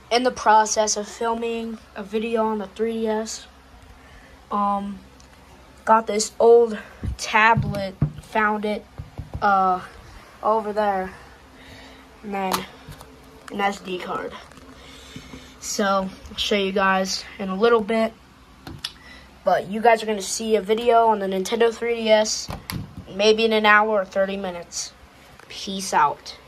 in the process of filming a video on the 3DS. Got this old tablet, found it over there, and then an SD card. So I'll show you guys in a little bit, but you guys are going to see a video on the Nintendo 3DS maybe in an hour or 30 minutes. Peace out.